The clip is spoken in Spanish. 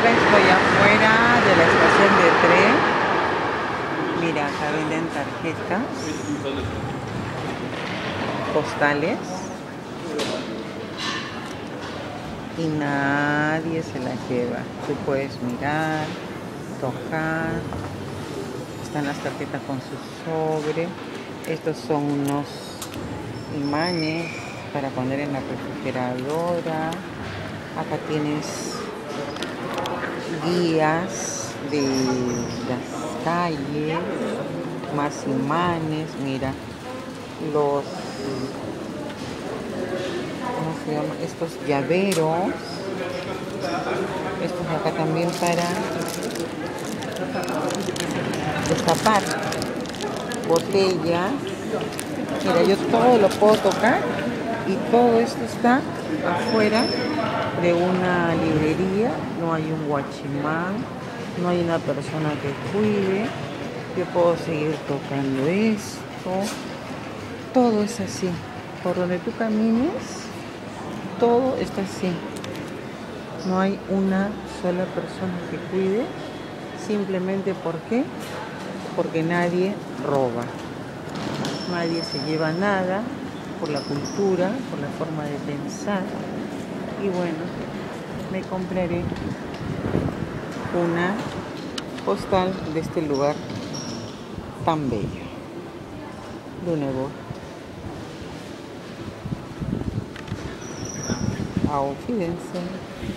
Ahora estoy afuera de la estación de tren. Mira, acá venden tarjetas postales y nadie se las lleva. Tú puedes mirar, tocar. Están las tarjetas con su sobre. Estos son unos imanes para poner en la refrigeradora. Acá tienes guías de las calles, más imanes. Mira, los, ¿cómo se llama? Estos llaveros. Estos de acá también para destapar botellas. Mira, yo todo lo puedo tocar y todo esto está afuera de una librería. No hay un guachimán, no hay una persona que cuide. Yo puedo seguir tocando esto. Todo es así. Por donde tú camines, todo está así. No hay una sola persona que cuide. Simplemente porque nadie roba. Nadie se lleva nada por la cultura, por la forma de pensar. Y bueno, me compraré una postal de este lugar tan bello. Lüneburg. Auf Wiedersehen.